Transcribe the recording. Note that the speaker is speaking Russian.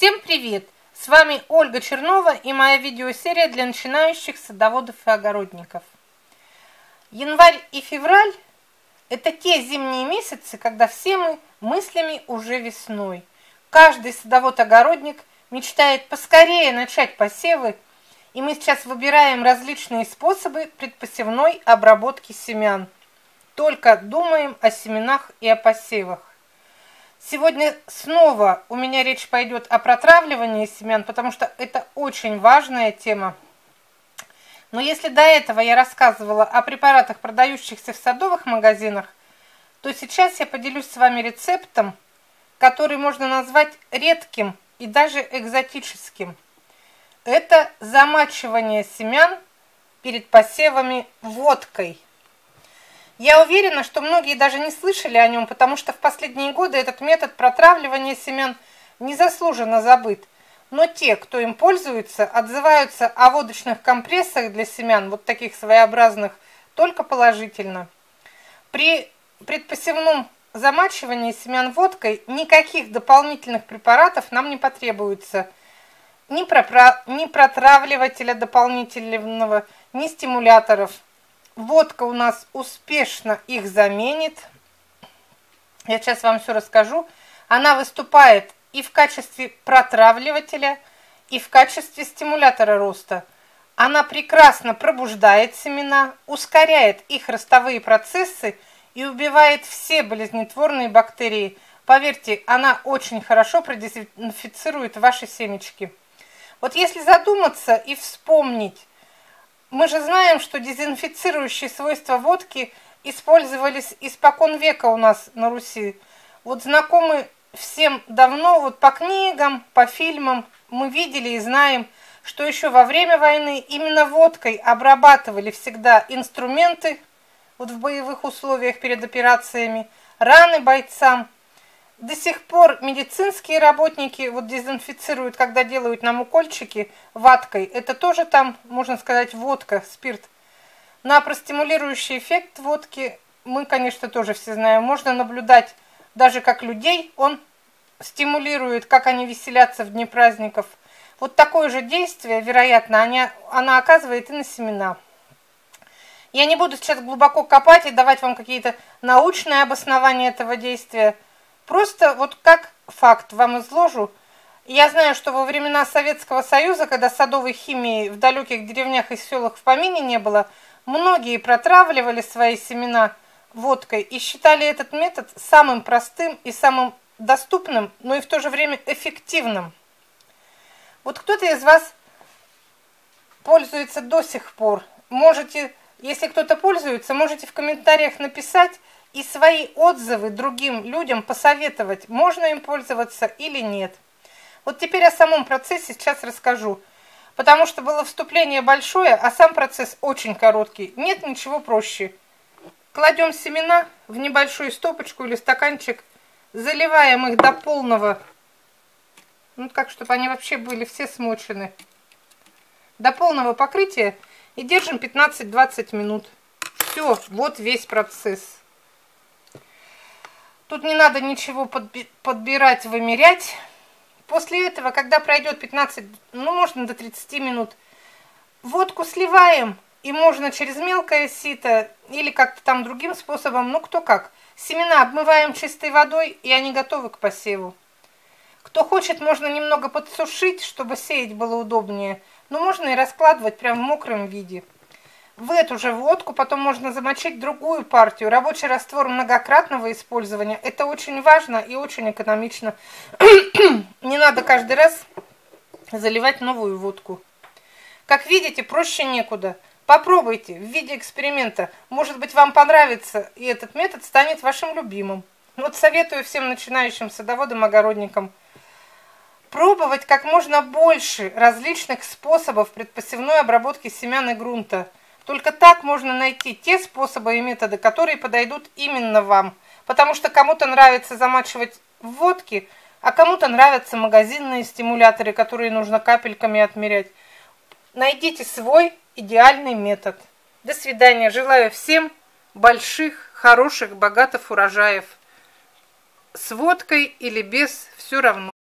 Всем привет! С вами Ольга Чернова и моя видеосерия для начинающих садоводов и огородников. Январь и февраль – это те зимние месяцы, когда все мы мыслями уже весной. Каждый садовод-огородник мечтает поскорее начать посевы, и мы сейчас выбираем различные способы предпосевной обработки семян. Только думаем о семенах и о посевах. Сегодня снова у меня речь пойдет о протравливании семян, потому что это очень важная тема. Но если до этого я рассказывала о препаратах, продающихся в садовых магазинах, то сейчас я поделюсь с вами рецептом, который можно назвать редким и даже экзотическим. Это замачивание семян перед посевами водкой. Я уверена, что многие даже не слышали о нем, потому что в последние годы этот метод протравливания семян незаслуженно забыт. Но те, кто им пользуется, отзываются о водочных компрессах для семян, вот таких своеобразных, только положительно. При предпосевном замачивании семян водкой никаких дополнительных препаратов нам не потребуется. Ни протравливателя дополнительного, ни стимуляторов. Водка у нас успешно их заменит. Я сейчас вам все расскажу. Она выступает и в качестве протравливателя, и в качестве стимулятора роста. Она прекрасно пробуждает семена, ускоряет их ростовые процессы и убивает все болезнетворные бактерии. Поверьте, она очень хорошо продезинфицирует ваши семечки. Вот если задуматься и вспомнить, мы же знаем, что дезинфицирующие свойства водки использовались испокон века у нас на Руси. Вот знакомы всем давно, вот по книгам, по фильмам мы видели и знаем, что еще во время войны именно водкой обрабатывали всегда инструменты вот в боевых условиях перед операциями, раны бойцам. До сих пор медицинские работники вот дезинфицируют, когда делают нам укольчики ваткой. Это тоже там, можно сказать, водка, спирт. На простимулирующий эффект водки мы, конечно, тоже все знаем. Можно наблюдать даже как людей, он стимулирует, как они веселятся в дни праздников. Вот такое же действие, вероятно, она оказывает и на семена. Я не буду сейчас глубоко копать и давать вам какие-то научные обоснования этого действия. Просто вот как факт вам изложу. Я знаю, что во времена Советского Союза, когда садовой химии в далеких деревнях и селах в помине не было, многие протравливали свои семена водкой и считали этот метод самым простым и самым доступным, но и в то же время эффективным. Вот кто-то из вас пользуется до сих пор. Можете, если кто-то пользуется, можете в комментариях написать и свои отзывы другим людям посоветовать, можно им пользоваться или нет. Вот теперь о самом процессе сейчас расскажу, потому что было вступление большое, а сам процесс очень короткий. Нет ничего проще. Кладем семена в небольшую стопочку или стаканчик, заливаем их до полного, ну как, чтобы они вообще были все смочены, до полного покрытия и держим 15-20 минут. Все, вот весь процесс. Тут не надо ничего подбирать, вымерять. После этого, когда пройдет 15, ну можно до 30 минут, водку сливаем, и можно через мелкое сито или как-то там другим способом, ну кто как. Семена обмываем чистой водой, и они готовы к посеву. Кто хочет, можно немного подсушить, чтобы сеять было удобнее, но можно и раскладывать прямо в мокром виде. В эту же водку потом можно замочить другую партию. Рабочий раствор многократного использования. Это очень важно и очень экономично. Не надо каждый раз заливать новую водку. Как видите, проще некуда. Попробуйте в виде эксперимента. Может быть, вам понравится, и этот метод станет вашим любимым. Вот советую всем начинающим садоводам, огородникам пробовать как можно больше различных способов предпосевной обработки семян и грунта. Только так можно найти те способы и методы, которые подойдут именно вам. Потому что кому-то нравится замачивать в водке, а кому-то нравятся магазинные стимуляторы, которые нужно капельками отмерять. Найдите свой идеальный метод. До свидания. Желаю всем больших, хороших, богатых урожаев. С водкой или без, все равно.